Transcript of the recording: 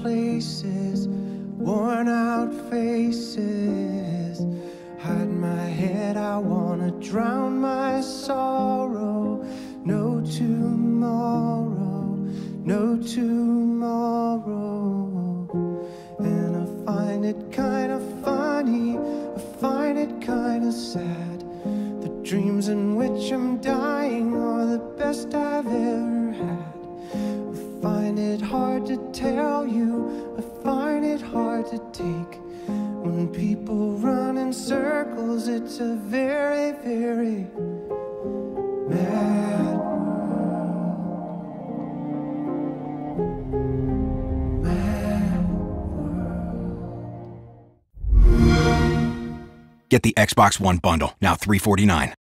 places, worn out faces. Hide my head, I wanna drown my sorrow. No tomorrow, no tomorrow. And I find it kinda funny, I find it kinda sad. The dreams in which I'm dying are the best I've ever had. I find it hard to tell you, I find it hard to take. When people run in circles, it's a very, very mad world. Mad world. Get the Xbox One bundle, now $349.